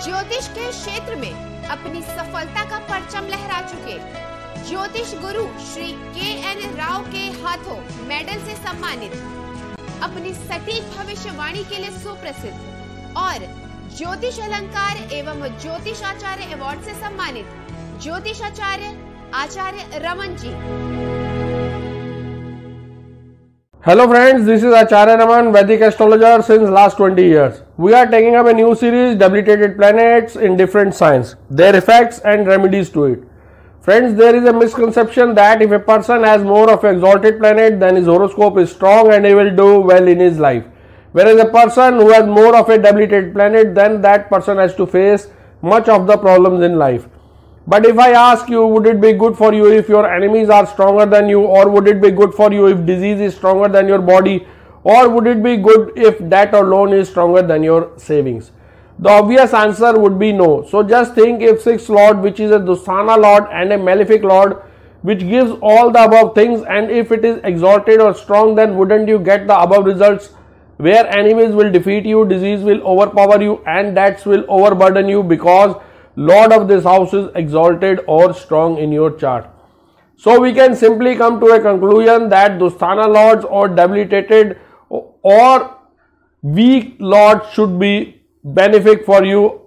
ज्योतिष के क्षेत्र में अपनी सफलता का परचम लहरा चुके ज्योतिष गुरु श्री के.एन. राव के हाथों मेडल से सम्मानित, अपनी सटीक भविष्यवाणी के लिए सुप्रसिद्ध और ज्योतिष अलंकार एवं ज्योतिष आचार्य अवार्ड से सम्मानित ज्योतिष आचार्य Raman ji. Hello friends, this is Acharya Raman, Vedic astrologer since last 20 years. We are taking up a new series, Debilitated Planets in Different Signs, their effects and remedies to it. Friends, there is a misconception that if a person has more of an exalted planet, then his horoscope is strong and he will do well in his life. Whereas a person who has more of a debilitated planet, then that person has to face much of the problems in life. But if I ask you, would it be good for you if your enemies are stronger than you, or would it be good for you if disease is stronger than your body, or would it be good if that alone is stronger than your savings? The obvious answer would be no. So just think, if 6th lord, which is a Dusthana lord and a malefic lord, which gives all the above things, and if it is exalted or strong, then wouldn't you get the above results, where enemies will defeat you, disease will overpower you, and that will overburden you because Lord of this house is exalted or strong in your chart. So we can simply come to a conclusion that Dusthana lords or debilitated or weak lords should be benefic for you.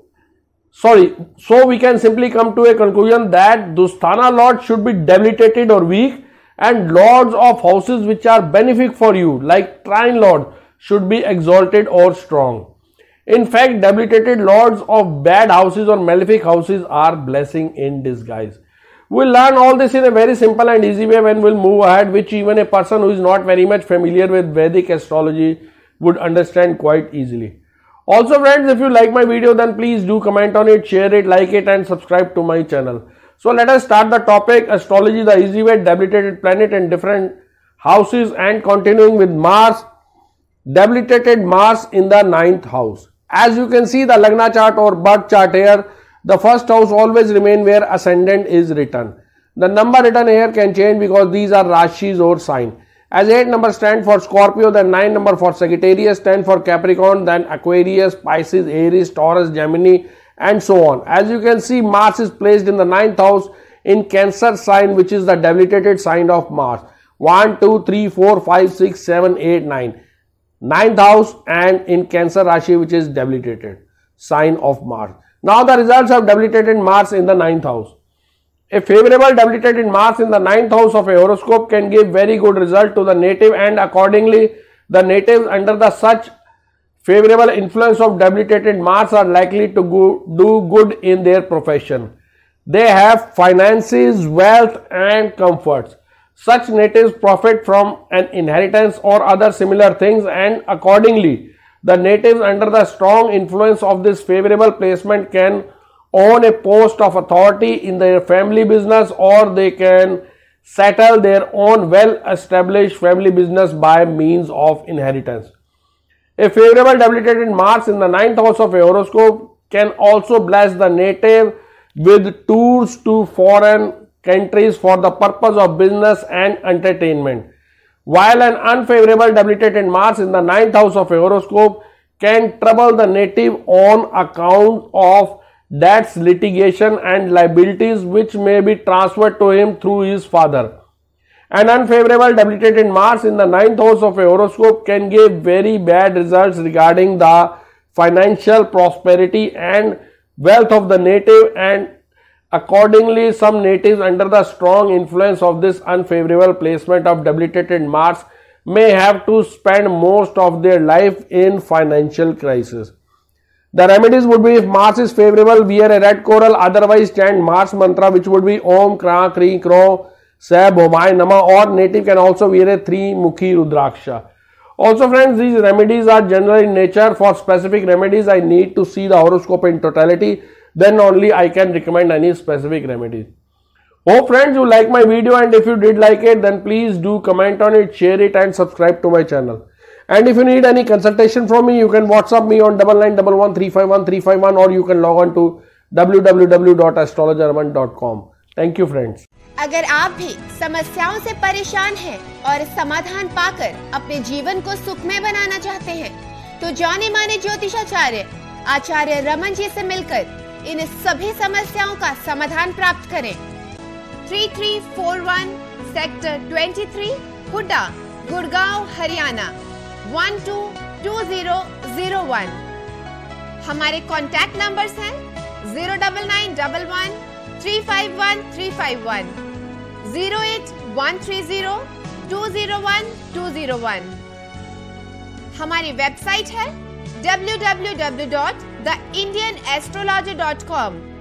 So we can simply come to a conclusion that Dusthana lords should be debilitated or weak, and lords of houses which are benefic for you, like trine lord, should be exalted or strong. In fact, debilitated lords of bad houses or malefic houses are blessing in disguise. We'll learn all this in a very simple and easy way when we'll move ahead, which even a person who is not very much familiar with Vedic astrology would understand quite easily. Also friends, if you like my video, then please do comment on it, share it, like it and subscribe to my channel. So let us start the topic, astrology the easy way, debilitated planet and different houses, and continuing with Mars. Debilitated Mars in the 9th house. As you can see the Lagna chart or birth chart here, the first house always remain where ascendant is written. The number written here can change because these are Rashis or sign. As 8 number stand for Scorpio, then 9 number for Sagittarius, 10 for Capricorn, then Aquarius, Pisces, Aries, Taurus, Gemini and so on. As you can see, Mars is placed in the 9th house in Cancer sign, which is the debilitated sign of Mars. 1, 2, 3, 4, 5, 6, 7, 8, 9. 9th house and in Cancer Rashi, which is debilitated sign of Mars. Now the results of debilitated Mars in the 9th house. A favorable debilitated Mars in the 9th house of a horoscope can give very good result to the native, and accordingly the natives under the such favorable influence of debilitated Mars are likely to do good in their profession. They have finances, wealth and comforts. Such natives profit from an inheritance or other similar things, and accordingly the natives under the strong influence of this favorable placement can own a post of authority in their family business, or they can settle their own well-established family business by means of inheritance. A favorable debilitated Mars in the 9th house of a horoscope can also bless the native with tours to foreign countries for the purpose of business and entertainment, while an unfavorable debilitated Mars in the 9th house of a horoscope can trouble the native on account of debts, litigation and liabilities which may be transferred to him through his father. An unfavorable debilitated Mars in the 9th house of a horoscope can give very bad results regarding the financial prosperity and wealth of the native, and accordingly some natives under the strong influence of this unfavorable placement of debilitated Mars may have to spend most of their life in financial crisis. The remedies would be, if Mars is favorable, wear a red coral, otherwise chant Mars mantra, which would be Om Kra Kri Kro Se Bhomai Nama, or native can also wear a 3-mukhi Rudraksha. Also friends, these remedies are general in nature. For specific remedies I need to see the horoscope in totality, then only I can recommend any specific remedy. Hope friends you like my video, and if you did like it, then please do comment on it, share it and subscribe to my channel. And if you need any consultation from me, you can WhatsApp me on 9911351351, or you can log on to www.astrologerraman.com. Thank you friends. अगर आप भी समस्याओं से परेशान हैं और समाधान पाकर अपने जीवन को सुखमय बनाना चाहते हैं, तो जाने माने ज्योतिषाचार्य आचार्य रमन जी से मिलकर इन सभी समस्याओं का समाधान प्राप्त करें। 3341 सेक्टर 23 हुड्डा, गुड़गांव, हरियाणा 122001। हमारे कॉन्टैक्ट नंबर्स हैं 09911 351 351, 08130 201 201। हमारी वेबसाइट है www.theindianastrologer.com।